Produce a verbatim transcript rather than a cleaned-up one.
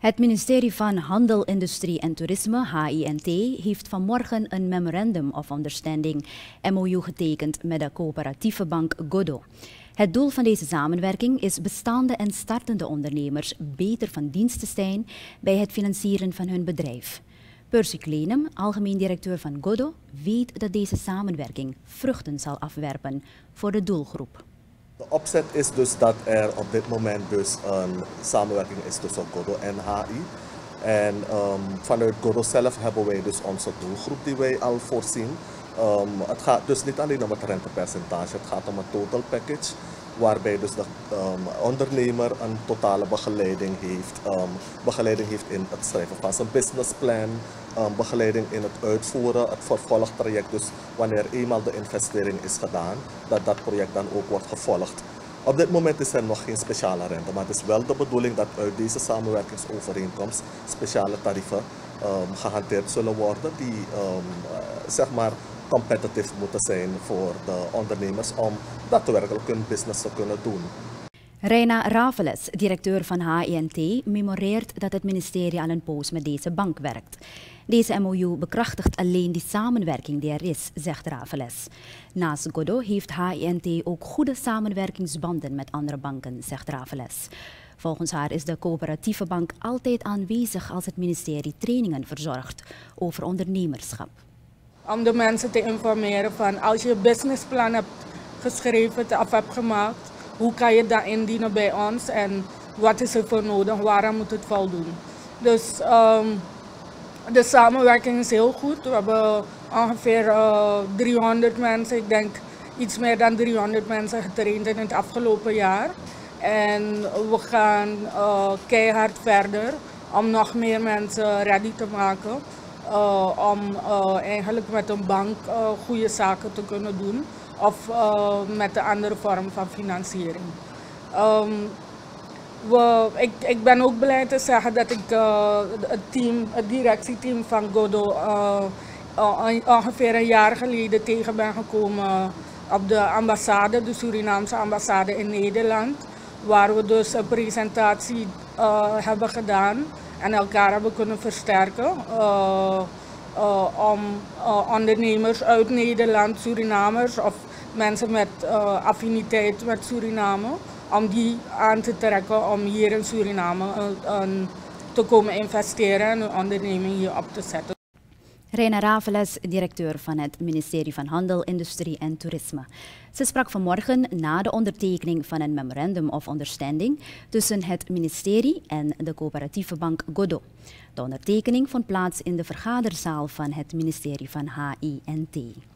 Het ministerie van Handel, Industrie en Toerisme, H I N T, heeft vanmorgen een Memorandum of Understanding, M O U, getekend met de coöperatieve bank Goddo. Het doel van deze samenwerking is bestaande en startende ondernemers beter van dienst te zijn bij het financieren van hun bedrijf. Percy Klenum, algemeen directeur van Goddo, weet dat deze samenwerking vruchten zal afwerpen voor de doelgroep. De opzet is dus dat er op dit moment dus een samenwerking is tussen Goddo en H I. En um, vanuit Goddo zelf hebben wij dus onze doelgroep die wij al voorzien. Um, het gaat dus niet alleen om het rentepercentage, het gaat om een total package. Waarbij dus de um, ondernemer een totale begeleiding heeft. Um, begeleiding heeft in het schrijven van zijn businessplan. Um, begeleiding in het uitvoeren, het vervolgtraject. Dus wanneer eenmaal de investering is gedaan, dat dat project dan ook wordt gevolgd. Op dit moment is er nog geen speciale rente, maar het is wel de bedoeling dat uit deze samenwerkingsovereenkomst speciale tarieven um, gehanteerd zullen worden die um, uh, zeg maar competitief moeten zijn voor de ondernemers om daadwerkelijk hun business te kunnen doen. Reina Raveles, directeur van H I N T, memoreert dat het ministerie al een poos met deze bank werkt. Deze M O U bekrachtigt alleen die samenwerking die er is, zegt Raveles. Naast Goddo heeft H I N T ook goede samenwerkingsbanden met andere banken, zegt Raveles. Volgens haar is de coöperatieve bank altijd aanwezig als het ministerie trainingen verzorgt over ondernemerschap. Om de mensen te informeren van als je een businessplan hebt geschreven of hebt gemaakt, hoe kan je dat indienen bij ons en wat is er voor nodig, waaraan moet het voldoen. Dus um, de samenwerking is heel goed. We hebben ongeveer uh, driehonderd mensen, ik denk iets meer dan driehonderd mensen getraind in het afgelopen jaar. En we gaan uh, keihard verder om nog meer mensen ready te maken. Uh, om uh, eigenlijk met een bank uh, goede zaken te kunnen doen of uh, met een andere vorm van financiering. Um, we, ik, ik ben ook blij te zeggen dat ik uh, het, team, het directieteam van Goddo uh, uh, ongeveer een jaar geleden tegen ben gekomen op de ambassade, de Surinaamse ambassade in Nederland, waar we dus een presentatie uh, hebben gedaan en elkaar hebben kunnen versterken uh, uh, om uh, ondernemers uit Nederland, Surinamers of mensen met uh, affiniteit met Suriname, om die aan te trekken om hier in Suriname uh, uh, te komen investeren en een onderneming hier op te zetten. Reina Raveles, directeur van het ministerie van Handel, Industrie en Toerisme. Ze sprak vanmorgen na de ondertekening van een Memorandum of Understanding tussen het ministerie en de coöperatieve bank Goddo. De ondertekening vond plaats in de vergaderzaal van het ministerie van H I N T.